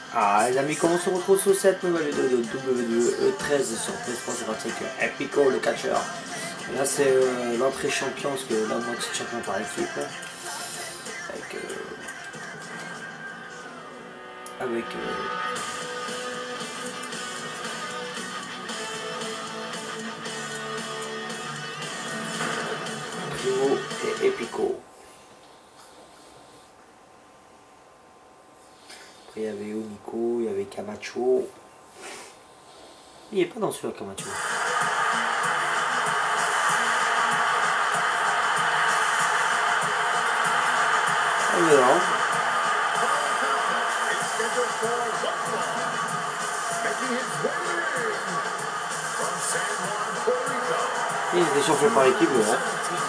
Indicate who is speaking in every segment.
Speaker 1: Ah les amis, comment on se retrouve sur cette nouvelle vidéo de WWE 13 sur PS3, c'est parti avec Epico le catcheur. Et là c'est l'entrée champion, parce que la moitié de champion par équipe. Avec Primo et Epico. Après il y avait Unico, il y avait Camacho. Il n'est pas dans celui-là Camacho. Ah mais non. Il était champion par équipe, là.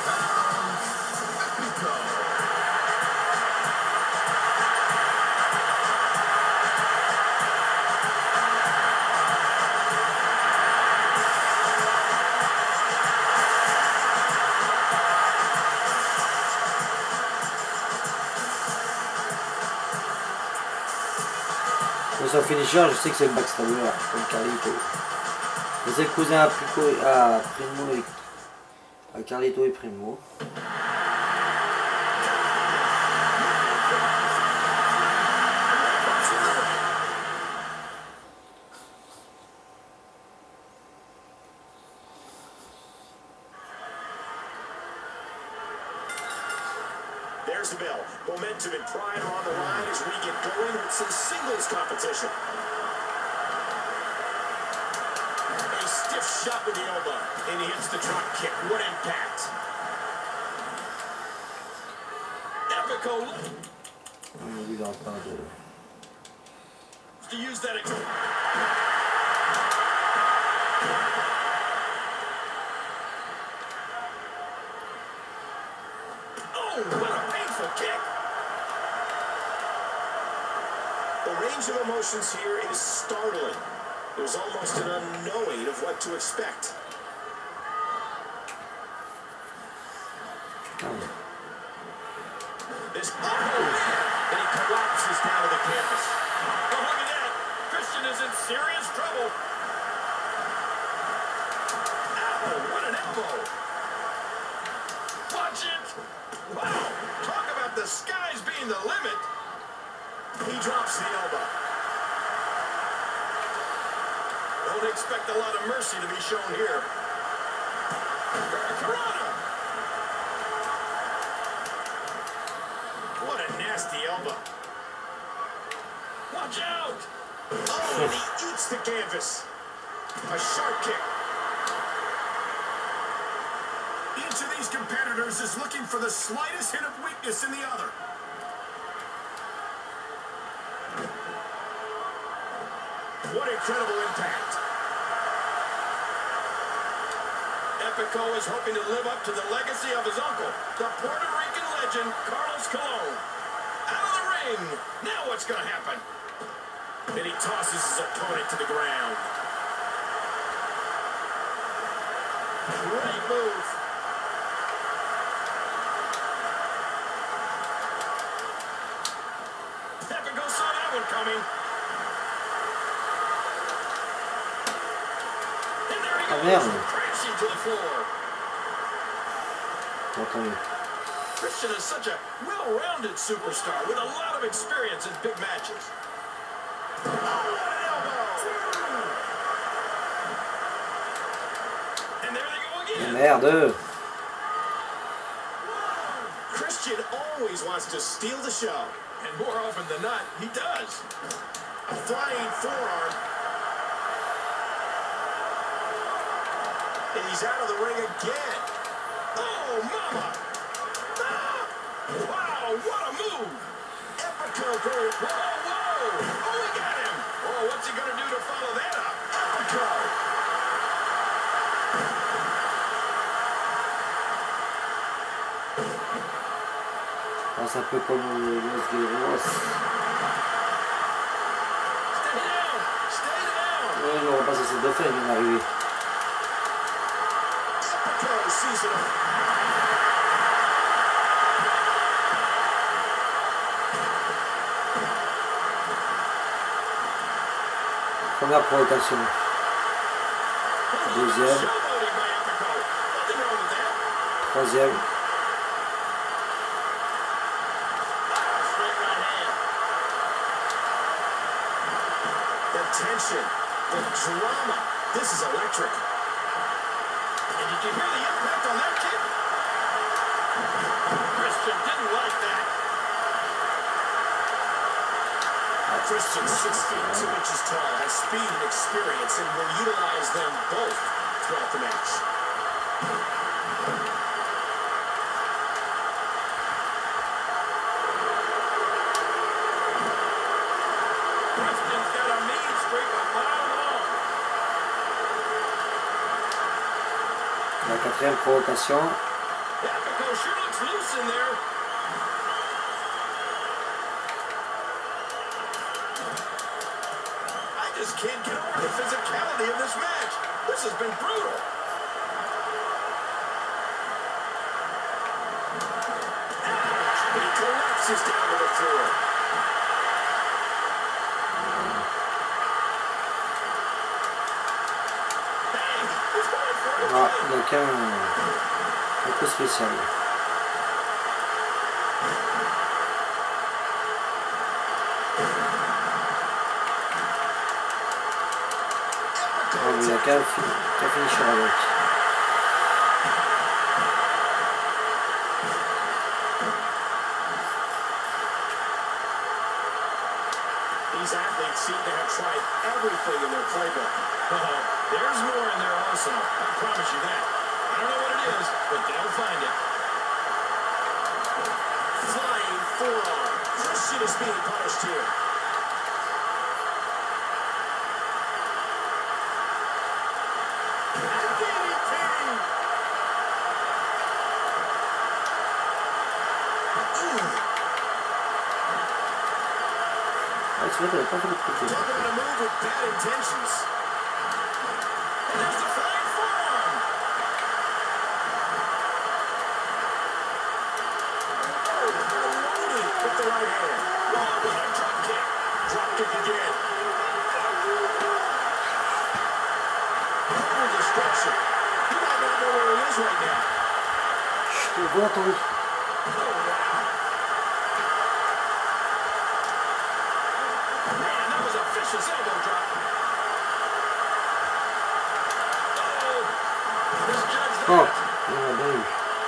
Speaker 1: Pour son finisher, je sais que c'est le backstabber, comme Carlito. C'est le cousin à Primo et à Carlito et Primo.
Speaker 2: There's the bell. Momentum and pride are on the line as we get going with some singles competition. A stiff shot with the elbow, and he hits the drop kick. What impact! Epico to use that. Oh, what a painful kick! The range of emotions here is startling. There's almost an unknowing of what to expect. This and he collapses down to the canvas. Oh, look at that! Christian is in serious trouble. Ow, what an elbow! Watch it! Wow! Talk about the skies being the limit. He drops the elbow. Don't expect a lot of mercy to be shown here. Corona! What a nasty elbow. Watch out! Oh, and he eats the canvas. A sharp kick. Each of these competitors is looking for the slightest hint of weakness in the other. What incredible impact. Epico is hoping to live up to the legacy of his uncle, the Puerto Rican legend, Carlos Colon. Out of the ring. Now what's going to happen? And he tosses his opponent to the ground. Great move. Epico saw that one coming. And there he goes, crashing to the floor. Christian is such a well-rounded superstar with a lot of experience in big matches. Oh, what an elbow! And there they go again.
Speaker 1: Merde.
Speaker 2: Christian always wants to steal the show, and more often than not, he does. A flying forearm. And he's out of the ring again. Oh, mama! Wow, what a move! Epico goes, whoa, whoa! Oh, we got him! Oh, what's he gonna do to follow that up? Epico!
Speaker 1: Oh, c'est un peu comme Los Guerreros.
Speaker 2: Stay down! Stay down!
Speaker 1: Ouais, on va passer cette deux fois, il vient d'arriver.
Speaker 2: Epico sees it all.
Speaker 1: Première provocation. Deuxième. Troisième.
Speaker 2: The tension, the drama. This is electric. And did you hear the impact on that kick? Christian didn't like that. Christian, 6 feet 2 inches tall, has speed and experience, and will utilize them both throughout the match. Christian's got a mean streak a mile long.
Speaker 1: La quatrième provocation.
Speaker 2: Epico sure looks loose in there. Can't get over the physicality of this match. This has been brutal. Ouch! He collapses down to the floor. Hey, he's going for it.
Speaker 1: Ah, il n'y a qu'un peu spécial. Il n'y a qu'un finisher avec.
Speaker 2: These athletes seem to have tried everything in their playbook. There's more in their arsenal. I promise you that. I don't know what it is, but they'll find it. Flying forearm. Christian is being punished here.
Speaker 1: C'est vrai, pas fait de côté.
Speaker 2: Talking about a move with bad intentions. And there's the flying forearm. Loaded with the right hand. Oh, what a drop kick. Drop kick again. Total destruction. You might not know where he is right now.
Speaker 1: Je te vois, Henri.
Speaker 2: Vicious elbow drop. This judge
Speaker 1: Oh, yeah, baby.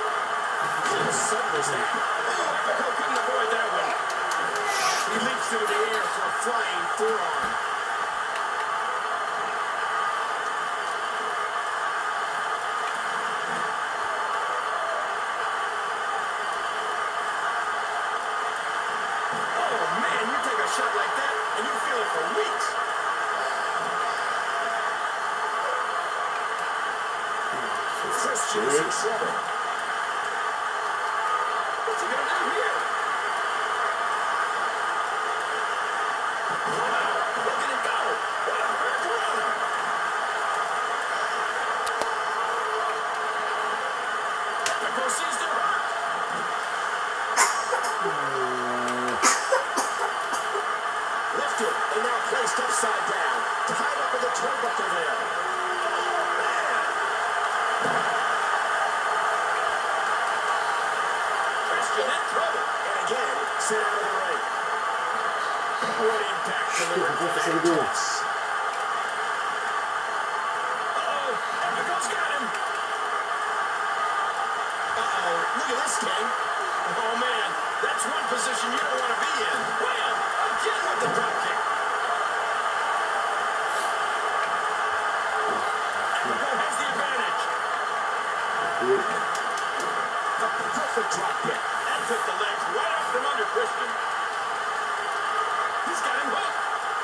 Speaker 2: Epico couldn't avoid that one. He leaps through the air for a flying forearm. Oh man, you take a shot like that and you feel it for weeks. Christian is in trouble. What's he gonna do here? Wow, look at him go. What a hurricane. Epico sees the hurt. Lifted and now placed upside down. Tied up with a turnbuckle there. Christian in trouble. And again, sent out of the ring. What impact delivered from that toss. Uh-oh, Epico's got him. Uh-oh, look at this, King. Oh, man, that's one position you don't want to be in. Wham! Again with the drop kick. Epico has the advantage. The perfect drop kick. That took the legs right out from under Christian. He's got him hooked.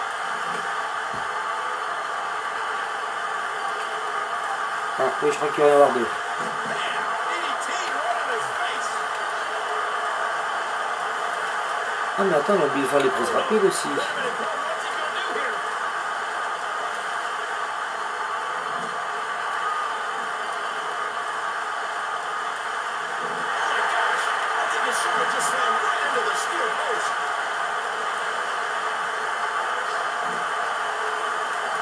Speaker 1: Ah, oui, je crois qu'il va y en avoir deux.
Speaker 2: Man, DDT right on his face.
Speaker 1: Ah, mais attends, on a oublié de faire les prises rapides aussi.
Speaker 2: What's he gonna do here? Oh my gosh, I think his shoulder just slammed right into the steel post.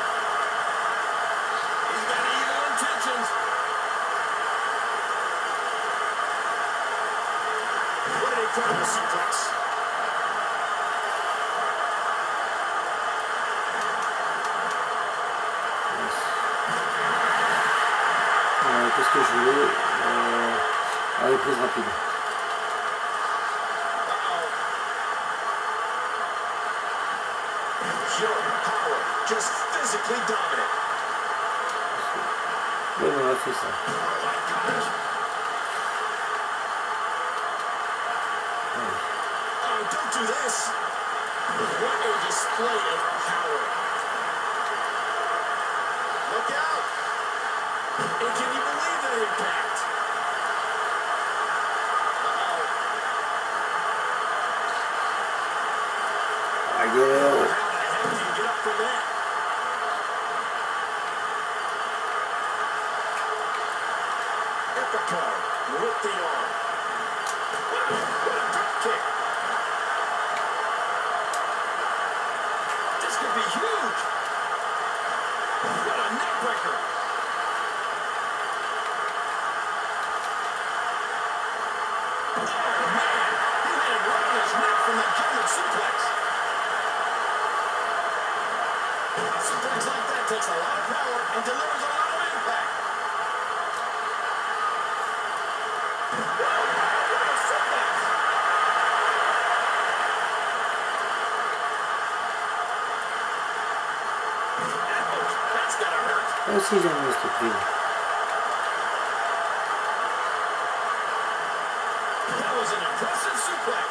Speaker 1: ce que je voulais. Allez, prise rapide.
Speaker 2: Just physically dominant.
Speaker 1: Oui, mais on a fait ça.
Speaker 2: Oh, don't do this. What a display of power. Look out. And can you believe the impact?
Speaker 1: I get it.
Speaker 2: How the heck do you get up from that? Epico with the arm. Wow, what a drop kick. This could be huge. What a neck breaker. Oh, man. He landed right on his neck from that German suplex. A suplex like that takes a lot of power and delivers a lot of impact. Whoa, what a suplex. Ouch, that's gotta hurt.
Speaker 1: Moi aussi j'aime bien cette prise.
Speaker 2: That was an impressive suplex.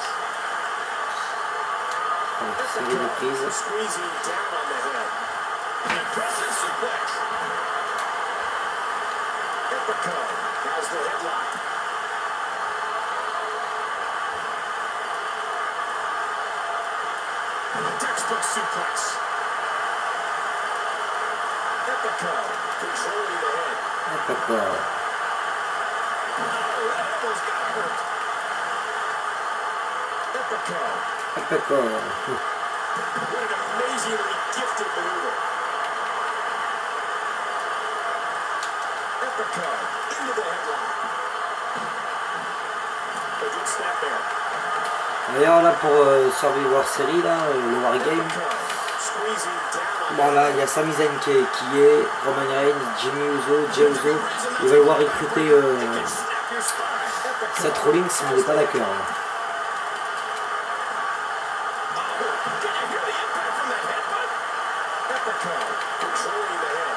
Speaker 1: Série de prises.
Speaker 2: Squeezing down on the head. An impressive suplex. Epico has the headlock. A textbook suplex. Epico controlling the head.
Speaker 1: Epico.
Speaker 2: Oh, that elbow's gotta hurt. Epico.
Speaker 1: Epico.
Speaker 2: What an amazingly gifted maneuver. Epico into the headlock. A good snap there.
Speaker 1: D'ailleurs là pour Survivor Series là, le Wargame,
Speaker 2: Epico squeezing down on
Speaker 1: bon là il y a Sami Zayn qui est, Roman Reigns, Jimmy Uso, Jey Uso, ils veulent voir recruter
Speaker 2: snap your spine. Epico.
Speaker 1: Seth Rollins mais il n'est pas d'accord.
Speaker 2: Can you hear the impact from that headbutt? Epico controlling the head.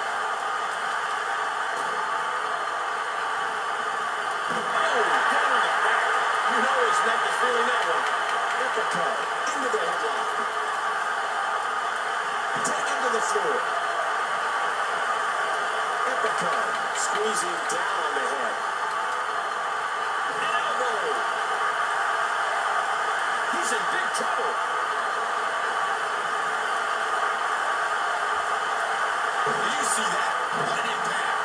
Speaker 2: Oh, down on the back. You know his neck is feeling that one. Epico into the headlock. Taken to the floor. Epico squeezing down on the head. Elbow. He's in big trouble. Do you see that? What an impact.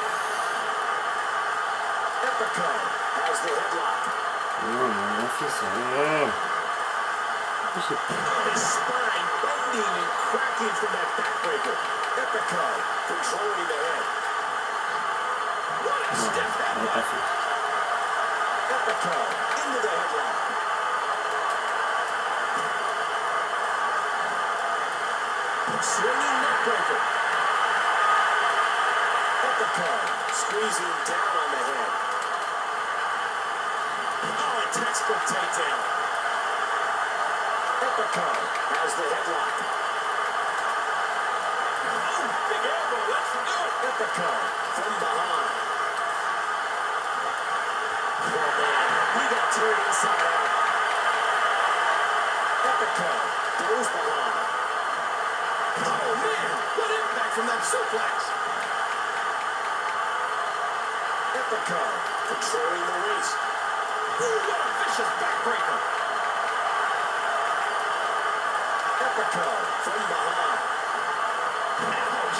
Speaker 2: Epico has the headlock.
Speaker 1: Non mais on a fait ça. Oh.
Speaker 2: Oh, his spine bending and cracking from that backbreaker. Epico controlling the head. What a
Speaker 1: Non,
Speaker 2: stiff
Speaker 1: on l'a pas
Speaker 2: headbutt.
Speaker 1: fait.
Speaker 2: Epico into the headlock. Swinging neckbreaker. Epico squeezing down on the head. Oh, a textbook takedown. Epico has the headlock. Oh, big elbow, let's do it. Epico from behind. Oh, man, he got turned inside out. Epico goes behind. Oh, man, what impact from that suplex. Epico controlling the waist. Ooh, what a vicious backbreaker. Epico from behind. Ouch.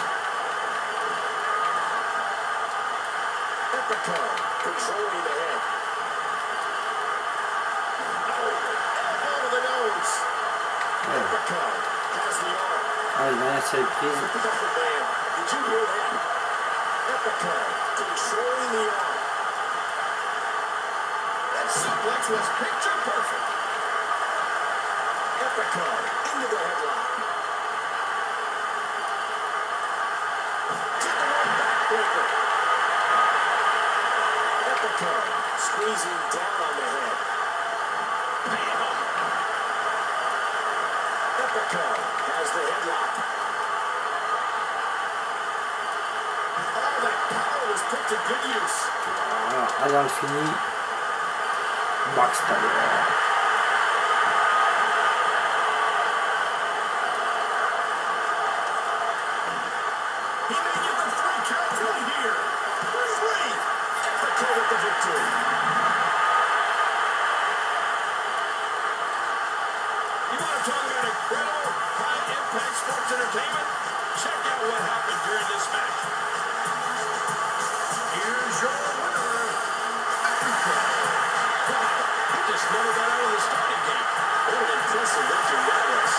Speaker 2: Epico controlling the head. Oh, elbow to the nose. Epico has the arm.
Speaker 1: Ah, il a la série de prises.
Speaker 2: Oh, man, did you hear that? Epico controlling the arm. That suplex was picture perfect. Epico into the headlock. To the one backbreaker. easing down on the head. Bam! Epico has the headlock. Oh, that power was put to good use.
Speaker 1: Alors, Adam fini. Max Taylor.
Speaker 2: He may get the 3 count right here. 3. Epico with the victory. You want to talk about incredible, high-impact sports entertainment? Check out what happened during this match. Here's your winner, Epico. Wow, he just never got out of the starting gate. What an impressive victory that was.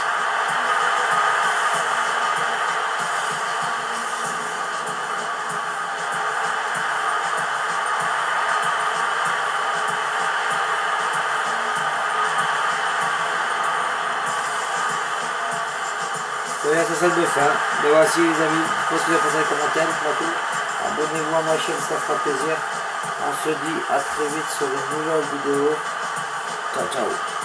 Speaker 1: Voilà, c'est ça de fin. Mais voici les amis, je pense que vous avez passé les commentaires, dites-moi tout. Abonnez-vous à ma chaîne, ça fera plaisir. On se dit à très vite sur une nouvelle vidéo. Ciao ciao.